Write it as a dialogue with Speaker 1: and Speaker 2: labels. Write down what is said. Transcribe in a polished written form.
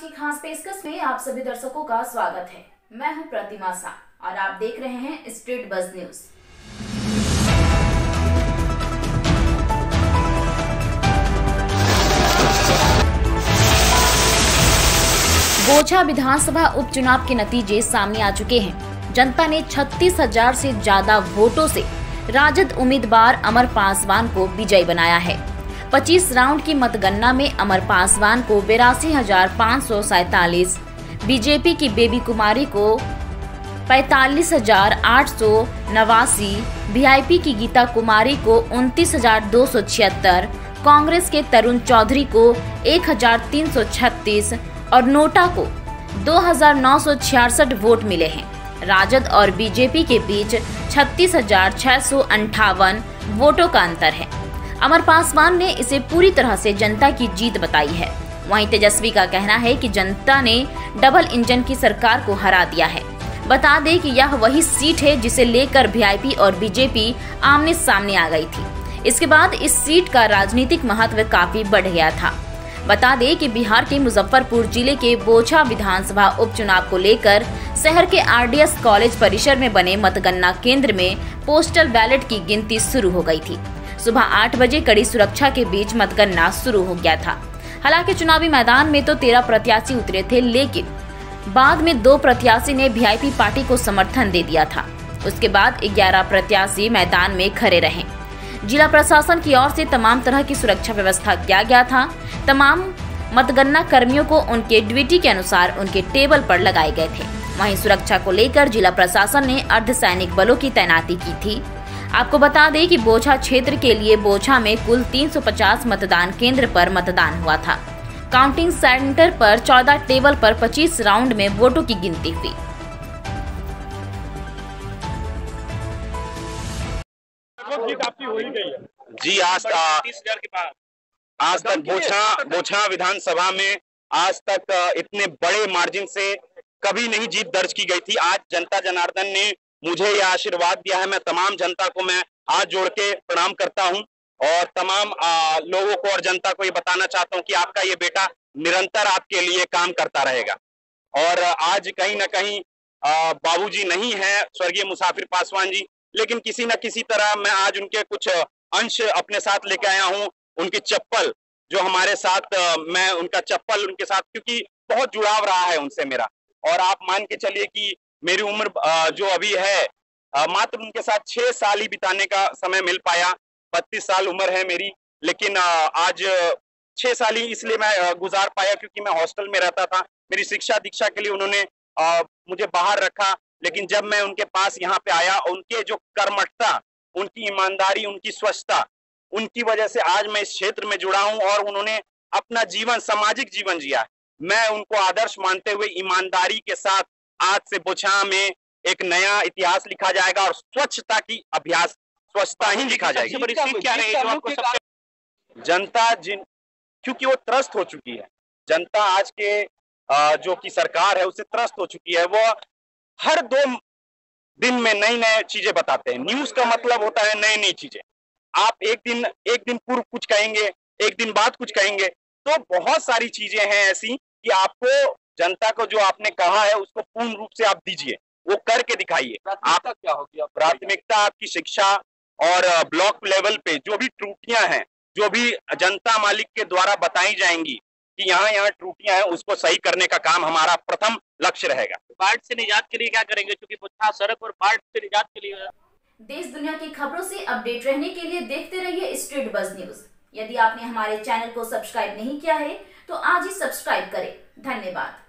Speaker 1: की खास पेशकश में आप सभी दर्शकों का स्वागत है। मैं हूं प्रतिमा शाह और आप देख रहे हैं स्ट्रीट बज़ न्यूज। बोछा विधानसभा उपचुनाव के नतीजे सामने आ चुके हैं। जनता ने 36,000 से ज्यादा वोटों से राजद उम्मीदवार अमर पासवान को विजयी बनाया है। 25 राउंड की मतगणना में अमर पासवान को 82,547, बीजेपी की बेबी कुमारी को 45,889, वीआईपी की गीता कुमारी को 29,276, कांग्रेस के तरुण चौधरी को 1,336 और नोटा को 2,966 वोट मिले हैं। राजद और बीजेपी के बीच 36,658 वोटों का अंतर है। अमर पासवान ने इसे पूरी तरह से जनता की जीत बताई है। वहीं तेजस्वी का कहना है कि जनता ने डबल इंजन की सरकार को हरा दिया है। बता दें कि यह वही सीट है जिसे लेकर वीआईपी और बीजेपी आमने सामने आ गई थी। इसके बाद इस सीट का राजनीतिक महत्व काफी बढ़ गया था। बता दें कि बिहार के मुजफ्फरपुर जिले के बोछा विधानसभा उपचुनाव को लेकर शहर के आरडीएस कॉलेज परिसर में बने मतगणना केंद्र में पोस्टल बैलेट की गिनती शुरू हो गई थी। सुबह 8 बजे कड़ी सुरक्षा के बीच मतगणना शुरू हो गया था। हालांकि चुनावी मैदान में तो 13 प्रत्याशी उतरे थे, लेकिन बाद में 2 प्रत्याशी ने वीआईपी पार्टी को समर्थन दे दिया था। उसके बाद 11 प्रत्याशी मैदान में खड़े रहे। जिला प्रशासन की ओर से तमाम तरह की सुरक्षा व्यवस्था किया गया था। तमाम मतगणना कर्मियों को उनके ड्यूटी के अनुसार उनके टेबल पर लगाए गए थे। वहीं सुरक्षा को लेकर जिला प्रशासन ने अर्धसैनिक बलों की तैनाती की थी। आपको बता दें कि बोछा क्षेत्र के लिए बोछा में कुल 350 मतदान केंद्र पर मतदान हुआ था। काउंटिंग सेंटर पर 14 टेबल पर 25 राउंड में वोटों की गिनती हुई।
Speaker 2: जी आज तक बोछा विधानसभा में आज तक इतने बड़े मार्जिन से कभी नहीं जीत दर्ज की गई थी। आज जनता जनार्दन ने मुझे यह आशीर्वाद दिया है। मैं तमाम जनता को मैं हाथ जोड़ के प्रणाम करता हूं और तमाम लोगों को और जनता को ये बताना चाहता हूं कि आपका ये बेटा निरंतर आपके लिए काम करता रहेगा। और आज कहीं ना कहीं बाबूजी नहीं है स्वर्गीय मुसाफिर पासवान जी, लेकिन किसी न किसी तरह मैं आज उनके कुछ अंश अपने साथ लेके आया हूं। उनकी चप्पल जो हमारे साथ मैं उनका चप्पल उनके साथ, क्योंकि बहुत जुड़ाव रहा है उनसे मेरा। और आप मान के चलिए कि मेरी उम्र जो अभी है मात्र उनके साथ 6 साल ही बिताने का समय मिल पाया। 32 साल उम्र है मेरी, लेकिन आज 6 साल ही इसलिए मैं गुजार पाया क्योंकि मैं हॉस्टल में रहता था। मेरी शिक्षा दीक्षा के लिए उन्होंने मुझे बाहर रखा, लेकिन जब मैं उनके पास यहाँ पे आया, उनके जो कर्मठता, उनकी ईमानदारी, उनकी स्वच्छता, उनकी वजह से आज मैं इस क्षेत्र में जुड़ा हूं और उन्होंने अपना जीवन, सामाजिक जीवन जिया है। मैं उनको आदर्श मानते हुए ईमानदारी के साथ आज से बोछा में एक नया इतिहास लिखा जाएगा और स्वच्छता की अभ्यास, स्वच्छता ही लिखा जाएगी। बड़ी सीट क्या रही जो आपको जनता क्योंकि वो त्रस्त हो चुकी है। जनता आज के जो की सरकार है उससे त्रस्त हो चुकी है। वो हर 2 दिन में नई नई चीजें बताते हैं। न्यूज का मतलब होता है नई नई चीजें। आप एक दिन पूर्व कुछ कहेंगे, एक दिन बाद कुछ कहेंगे, तो बहुत सारी चीजें हैं ऐसी कि आपको जनता को जो आपने कहा है उसको पूर्ण रूप से आप दीजिए, वो करके दिखाइए। आप क्या होगी? प्राथमिकता आपकी शिक्षा और ब्लॉक लेवल पे जो भी त्रुटियां हैं, जो भी जनता मालिक के द्वारा बताई जाएंगी कि यहाँ त्रुटियां हैं, उसको सही करने का काम हमारा प्रथम लक्ष्य रहेगा।
Speaker 3: बाढ़ से निजात के लिए क्या करेंगे? क्योंकि बोछा सड़क और बाढ़ से निजात के लिए
Speaker 1: देश दुनिया की खबरों से अपडेट रहने के लिए देखते रहिए स्ट्रीट बज़ न्यूज। यदि आपने हमारे चैनल को सब्सक्राइब नहीं किया है तो आज ही सब्सक्राइब करें। धन्यवाद।